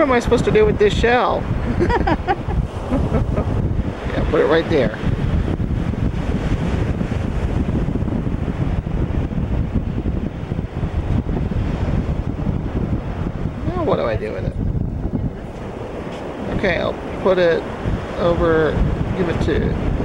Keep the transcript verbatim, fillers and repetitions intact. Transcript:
am I supposed to do with this shell? Yeah, put it right there. Now what do I do with it? Okay, I'll put it over, give it to